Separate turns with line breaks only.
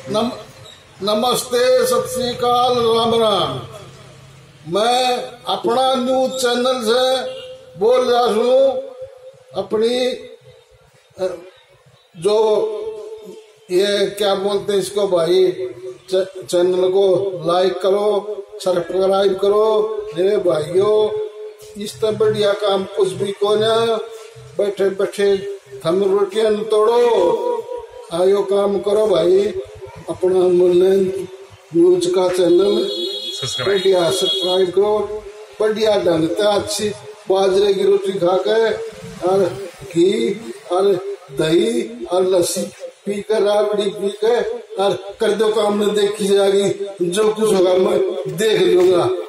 नम, नमस्ते, सत श्री अकाल, राम राम। मैं अपना न्यूज चैनल से बोल रहा हूँ। अपनी जो ये क्या बोलते हैं इसको भाई, चैनल को लाइक करो, सब्सक्राइब करो मेरे भाइयों। इस तरह बढ़िया काम कुछ भी को ना, बैठे बैठे हम रोटियां तोड़ो, आयो काम करो भाई। अपना न्यूज का चैनल बढ़िया सब्सक्राइब करो, बढ़िया ढंग से अच्छी बाजरे की रोटी खा के और घी और दही और लस्सी पी कर, राबड़ी पी के और कर दो काम में देखी जाएगी, जो कुछ होगा मैं देख लूंगा।